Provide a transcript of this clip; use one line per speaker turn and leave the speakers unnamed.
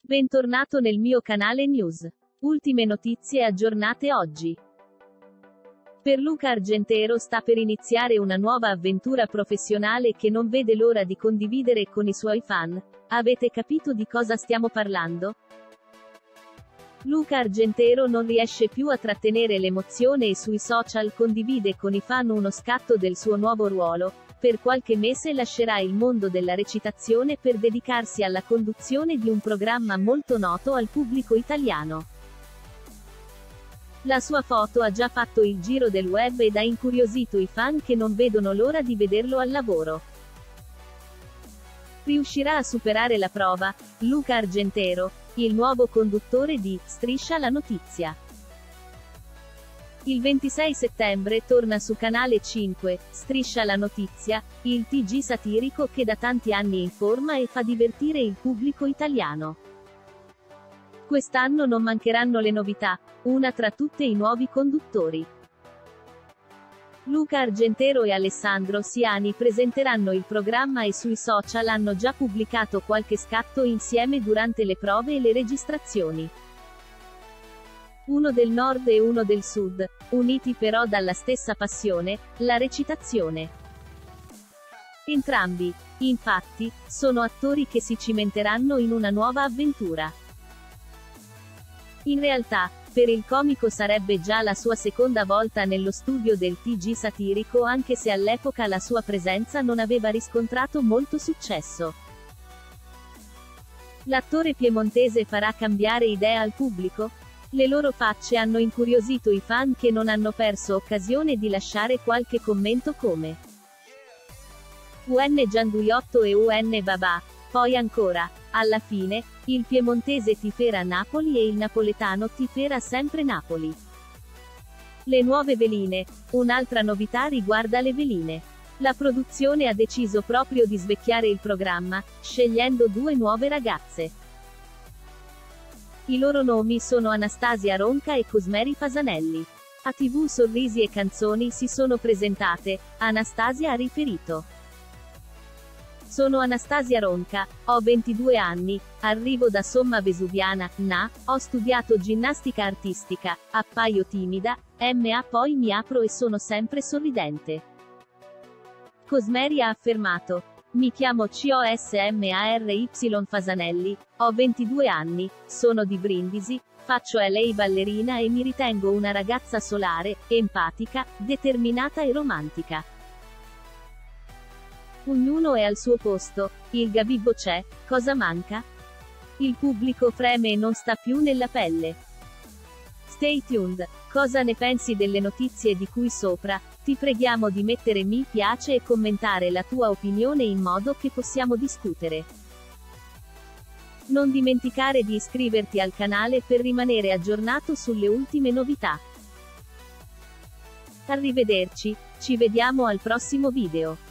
Bentornato nel mio canale News. Ultime notizie aggiornate oggi. Per Luca Argentero sta per iniziare una nuova avventura professionale che non vede l'ora di condividere con i suoi fan. Avete capito di cosa stiamo parlando? Luca Argentero non riesce più a trattenere l'emozione e sui social condivide con i fan uno scatto del suo nuovo ruolo. Per qualche mese lascerà il mondo della recitazione per dedicarsi alla conduzione di un programma molto noto al pubblico italiano. La sua foto ha già fatto il giro del web ed ha incuriosito i fan che non vedono l'ora di vederlo al lavoro. Riuscirà a superare la prova? Luca Argentero, il nuovo conduttore di Striscia la notizia. Il 26 settembre torna su Canale 5, Striscia la notizia, il TG satirico che da tanti anni informa e fa divertire il pubblico italiano. Quest'anno non mancheranno le novità, una tra tutte i nuovi conduttori. Luca Argentero e Alessandro Siani presenteranno il programma e sui social hanno già pubblicato qualche scatto insieme durante le prove e le registrazioni. Uno del nord e uno del sud, uniti però dalla stessa passione, la recitazione. Entrambi, infatti, sono attori che si cimenteranno in una nuova avventura. In realtà, per il comico sarebbe già la sua seconda volta nello studio del TG satirico anche se all'epoca la sua presenza non aveva riscontrato molto successo. L'attore piemontese farà cambiare idea al pubblico? Le loro facce hanno incuriosito i fan che non hanno perso occasione di lasciare qualche commento come UN Gianduiotto e UN Babà. Poi ancora, alla fine, il piemontese tifera Napoli e il napoletano tifera sempre Napoli. Le nuove veline. Un'altra novità riguarda le veline. La produzione ha deciso proprio di svecchiare il programma, scegliendo due nuove ragazze. I loro nomi sono Anastasia Ronca e Cosmeri Fasanelli. A TV Sorrisi e Canzoni si sono presentate, Anastasia ha riferito. Sono Anastasia Ronca, ho 22 anni, arrivo da Somma Vesuviana, ho studiato ginnastica artistica, appaio timida, poi mi apro e sono sempre sorridente. Cosmeri ha affermato. Mi chiamo Cosmary Fasanelli, ho 22 anni, sono di Brindisi, faccio LA ballerina e mi ritengo una ragazza solare, empatica, determinata e romantica. Ognuno è al suo posto, il gabibbo c'è, cosa manca? Il pubblico freme e non sta più nella pelle. Stay tuned. Cosa ne pensi delle notizie di cui sopra? Ti preghiamo di mettere mi piace e commentare la tua opinione in modo che possiamo discutere. Non dimenticare di iscriverti al canale per rimanere aggiornato sulle ultime novità. Arrivederci, ci vediamo al prossimo video.